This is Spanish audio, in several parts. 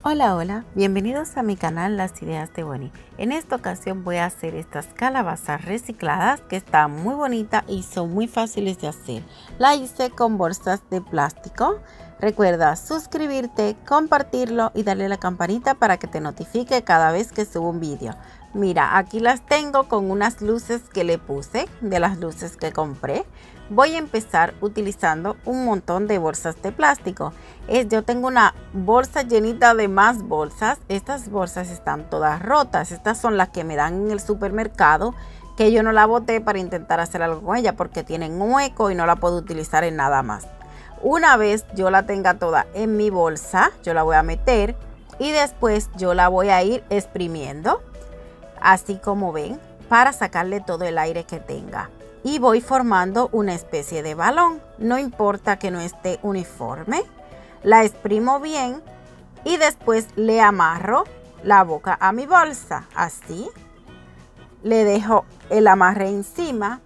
Hola, hola, bienvenidos a mi canal Las Ideas de Bonnie. En esta ocasión voy a hacer estas calabazas recicladas que están muy bonitas y son muy fáciles de hacer. La hice con bolsas de plástico. Recuerda suscribirte, compartirlo y darle a la campanita para que te notifique cada vez que subo un vídeo. Mira, aquí las tengo con unas luces que le puse, de las luces que compré. Voy a empezar utilizando un montón de bolsas de plástico. Yo tengo una bolsa llenita de más bolsas. Estas bolsas están todas rotas. Estas son las que me dan en el supermercado, que yo no la boté para intentar hacer algo con ella porque tienen un hueco y no la puedo utilizar en nada más. Una vez yo la tenga toda en mi bolsa, yo la voy a meter y después yo la voy a ir exprimiendo, así como ven, para sacarle todo el aire que tenga. Y voy formando una especie de balón. No importa que no esté uniforme. La exprimo bien y después le amarro la boca a mi bolsa. Así. Le dejo el amarre encima.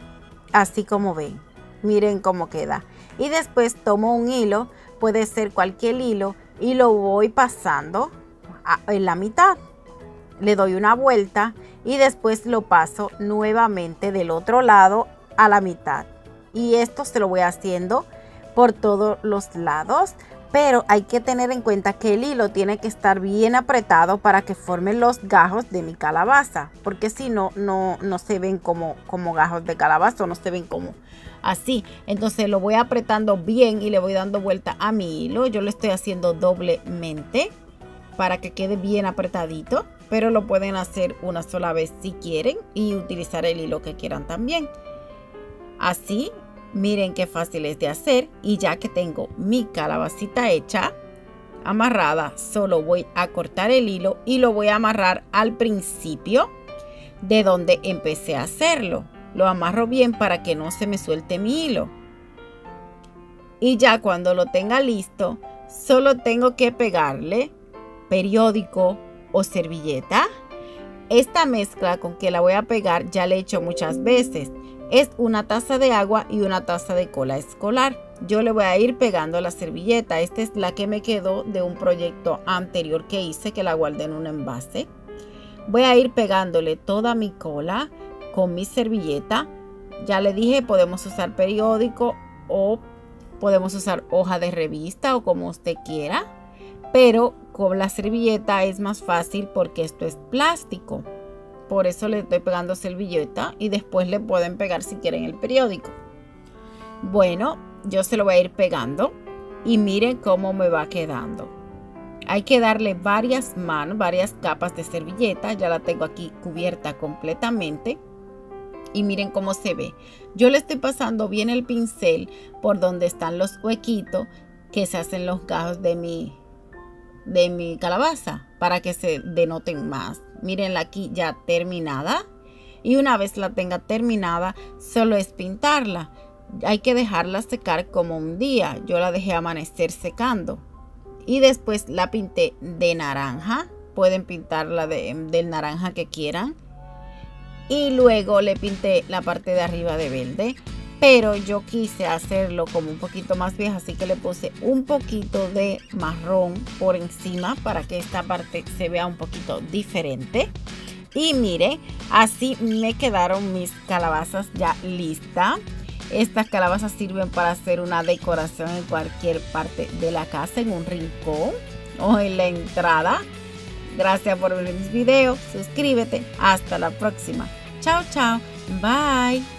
Así como ven. Miren cómo queda. Y después tomo un hilo. Puede ser cualquier hilo. Y lo voy pasando en la mitad. Le doy una vuelta y después lo paso nuevamente del otro lado a la mitad. Y esto se lo voy haciendo por todos los lados, pero hay que tener en cuenta que el hilo tiene que estar bien apretado para que formen los gajos de mi calabaza, porque si no, no se ven como gajos de calabaza, no se ven como así. Entonces lo voy apretando bien y le voy dando vuelta a mi hilo. Yo lo estoy haciendo doblemente para que quede bien apretadito, pero lo pueden hacer una sola vez si quieren y utilizar el hilo que quieran también. Así, miren qué fácil es de hacer. Y ya que tengo mi calabacita hecha, amarrada, solo voy a cortar el hilo y lo voy a amarrar al principio de donde empecé a hacerlo. Lo amarro bien para que no se me suelte mi hilo. Y ya cuando lo tenga listo, solo tengo que pegarle periódico o servilleta. Esta mezcla con que la voy a pegar ya la he hecho muchas veces. Es una taza de agua y una taza de cola escolar. Yo le voy a ir pegando la servilleta. Esta es la que me quedó de un proyecto anterior que hice, que la guardé en un envase. Voy a ir pegándole toda mi cola con mi servilleta. Ya le dije, podemos usar periódico o podemos usar hoja de revista o como usted quiera. Pero con la servilleta es más fácil porque esto es plástico. Por eso le estoy pegando servilleta y después le pueden pegar si quieren el periódico. Bueno, yo se lo voy a ir pegando y miren cómo me va quedando. Hay que darle varias capas de servilleta. Ya la tengo aquí cubierta completamente. Y miren cómo se ve. Yo le estoy pasando bien el pincel por donde están los huequitos que se hacen los gajos de mi calabaza para que se denoten más. Mírenla aquí ya terminada. Y una vez la tenga terminada, solo es pintarla. Hay que dejarla secar como un día. Yo la dejé amanecer secando. Y después la pinté de naranja. Pueden pintarla del naranja que quieran. Y luego le pinté la parte de arriba de verde. Pero yo quise hacerlo como un poquito más vieja, así que le puse un poquito de marrón por encima para que esta parte se vea un poquito diferente. Y mire, así me quedaron mis calabazas ya listas. Estas calabazas sirven para hacer una decoración en cualquier parte de la casa, en un rincón o en la entrada. Gracias por ver mis videos, suscríbete, hasta la próxima. Chao, chao, bye.